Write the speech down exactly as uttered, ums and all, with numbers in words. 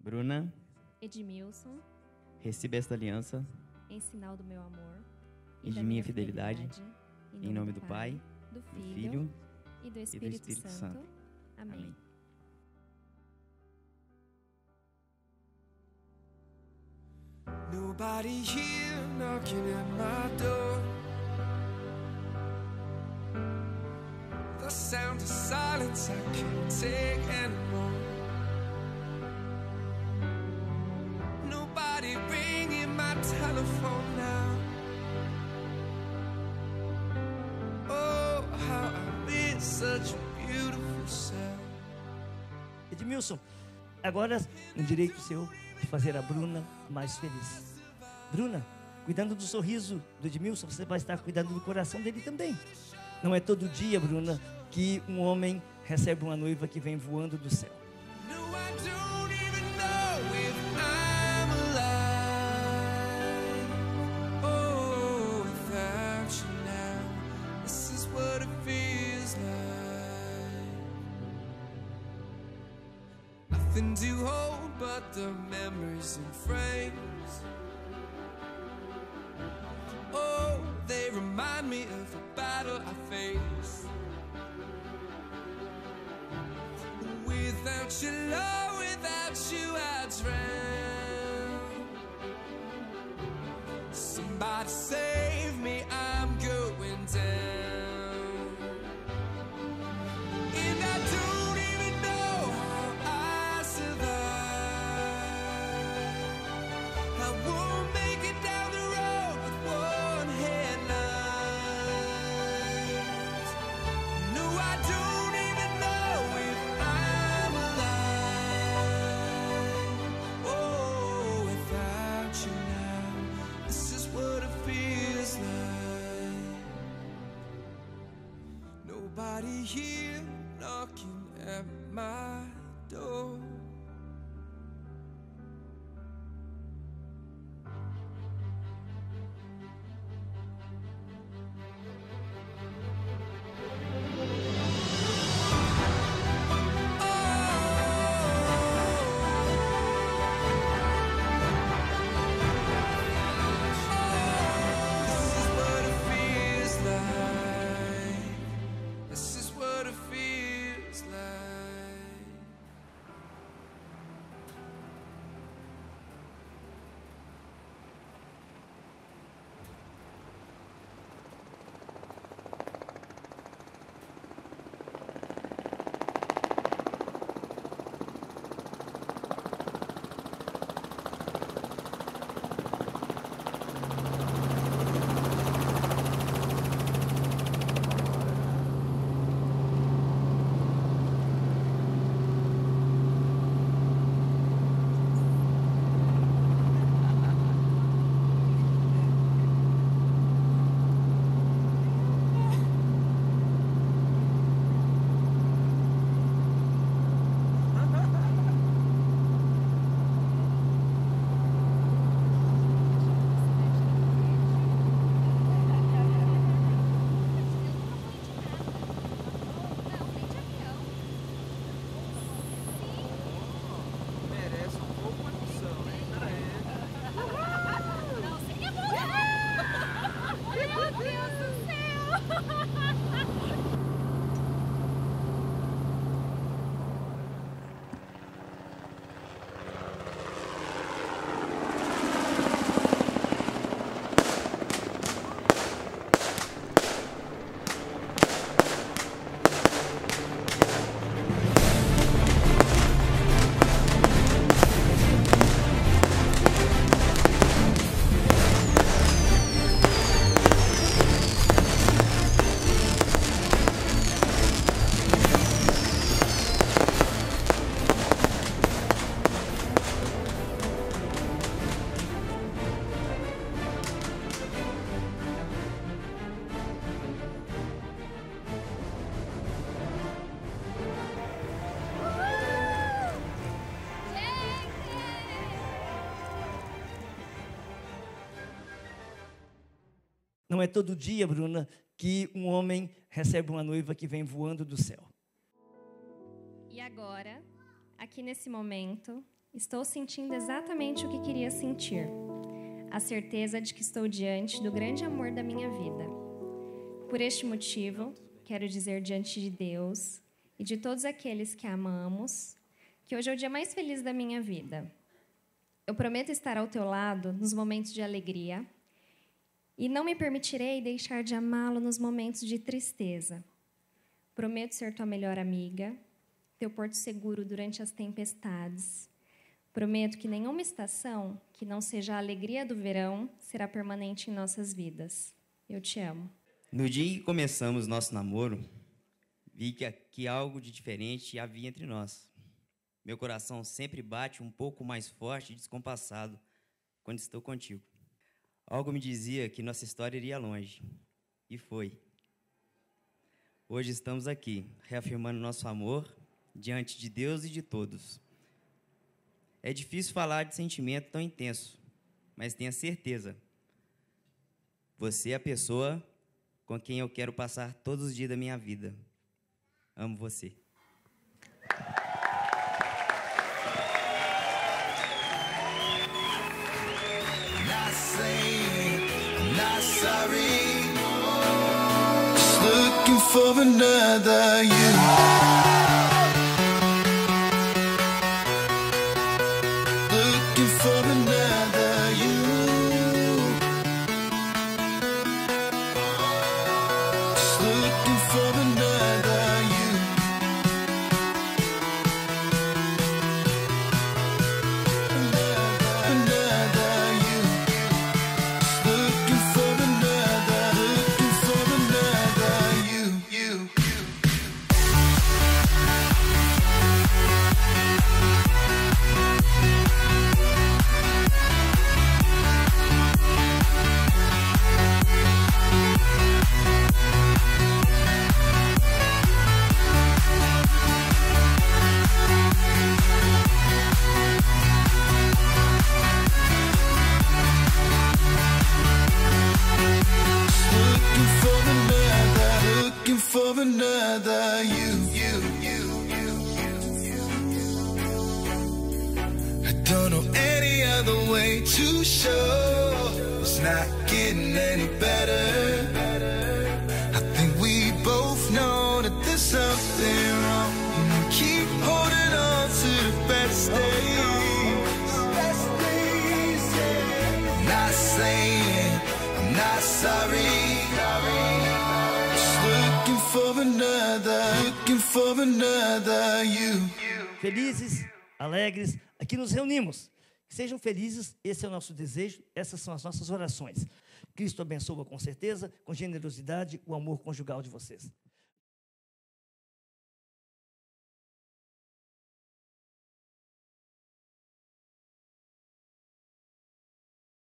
Bruna, Edmilson, receba esta aliança em sinal do meu amor e de minha fidelidade, em nome do Pai, do do Filho Filho e do e do Espírito, Espírito Santo. Santo. Amém. Amém. Nobody here knocking at my door. The sound of silence I can't take anymore. Nobody ringing my telephone now. Oh, how I miss such a beautiful sound. Edmilson, agora um direito seu de fazer a Bruna mais feliz. Bruna, cuidando do sorriso do Edmilson, você vai estar cuidando do coração dele também. Não é todo dia, Bruna, que um homem recebe uma noiva que vem voando do céu. No, I don't even know if I'm alive. Oh, without you now, this is what it feels like. Nothing to hold but the memories and frames. Oh, they remind me of a battle I faced. Without your love, without you I drown. Somebody save me, I'm going down. And I don't even know how I survive. I won't make it down the road with one headlight. No, I don't even know if I'm alive. Oh, without you now, this is what it feels like. Nobody here knocking at my door. This is what it feels like. This is what it feels like. Merece um pouco de atenção, né? Não, seria bom. Meu Deus do céu. Não é todo dia, Bruna, que um homem recebe uma noiva que vem voando do céu. E agora, aqui nesse momento, Estou sentindo exatamente o que queria sentir. A certeza de que estou diante do grande amor da minha vida. Por este motivo, quero dizer diante de Deus e de todos aqueles que amamos, que hoje é o dia mais feliz da minha vida. Eu prometo estar ao teu lado nos momentos de alegria e não me permitirei deixar de amá-lo nos momentos de tristeza. Prometo ser tua melhor amiga, teu porto seguro durante as tempestades. Prometo que nenhuma estação que não seja a alegria do verão será permanente em nossas vidas. Eu te amo. No dia em que começamos nosso namoro, vi que, que algo de diferente havia entre nós. Meu coração sempre bate um pouco mais forte e descompassado quando estou contigo. Algo me dizia que nossa história iria longe. E foi. Hoje estamos aqui, reafirmando nosso amor diante de Deus e de todos. É difícil falar de sentimento tão intenso, mas tenha certeza. Você é a pessoa com quem eu quero passar todos os dias da minha vida. Amo você. Not saying, not sorry. Just looking for another you. Looking for another you. Just looking for another you. Another, another you. Just looking for another, looking for another you, you, you. Looking for another, looking for another you, you, you, you, you, you. I don't know any other way to show it's not getting any better. I think we both know that there's something wrong. And we keep holding on to the best days. Best days, yeah. Not saying I'm not sorry. Just looking for another, looking for another you. Felizes, alegres, aqui nos reunimos. Que sejam felizes, esse é o nosso desejo, essas são as nossas orações. Cristo abençoa com certeza, com generosidade, o amor conjugal de vocês.